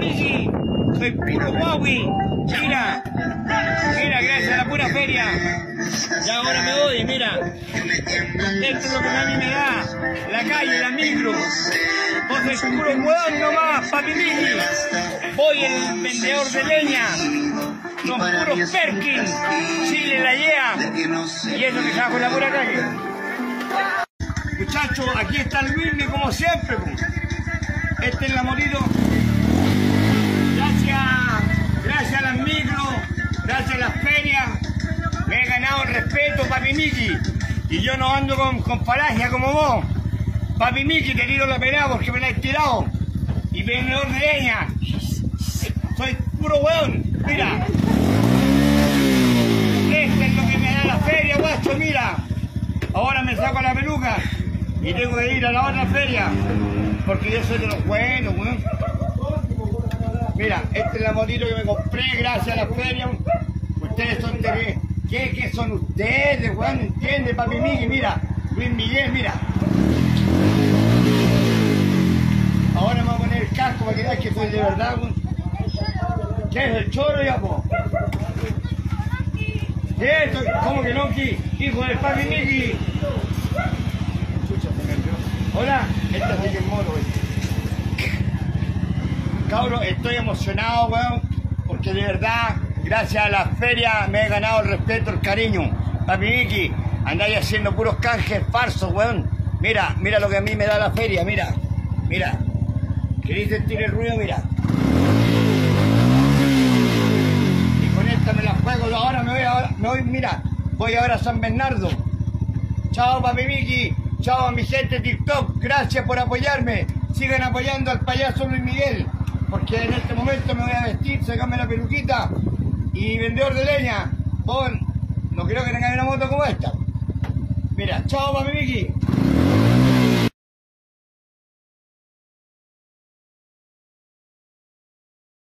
Miki, soy puro Huawei. Mira, mira, gracias a la pura feria. Ya ahora me voy, mira. Esto es lo que a mí me da la calle, la micro. Vos sois puro hueón nomás, papi Miki. Voy el vendedor de leña. Son puros Perkins. Chile la lleva. Y eso que trabajo en la pura calle. Muchachos, aquí está el Luismi como siempre. Este es la Morito. Gracias a las micros, gracias a las ferias, me he ganado el respeto, papi Miki. Y yo no ando con falacia como vos. Papi Miki, te tiro la pelada porque me la he tirado. Y vendedor de leña. Soy puro hueón, mira. Este es lo que me da la feria, guacho, mira. Ahora me saco la peluca y tengo que ir a la otra feria. Porque yo soy de los buenos, weón. Mira, esta es la motito que me compré gracias a la feria. Ustedes son de... ¿Qué son ustedes, weón? ¿Entiendes, papi Miki? Mira, Luis Miguel, mira. Ahora me voy a poner el casco para que veas que soy de verdad, weón. ¿Qué es el choro ya, po? ¿Qué es esto? ¿Cómo que no, hijo del papi Miki? Hola, esta sí que es moro, weón. Cabros, estoy emocionado, weón, porque de verdad, gracias a la feria me he ganado el respeto, el cariño. Papi Miki, andáis haciendo puros canjes falsos, weón. Mira, mira lo que a mí me da la feria, mira. Mira. ¿Queréis sentir el ruido? Mira. Y con esta me la juego, ahora me voy, mira, voy ahora a San Bernardo. Chao, papi Miki. Chao a mi gente de TikTok. Gracias por apoyarme. Sigan apoyando al payaso Luis Miguel. Porque en este momento me voy a vestir, sacarme la peluquita y vendedor de leña. Vos, no creo que tengáis una moto como esta. Mira, chao papi Miki.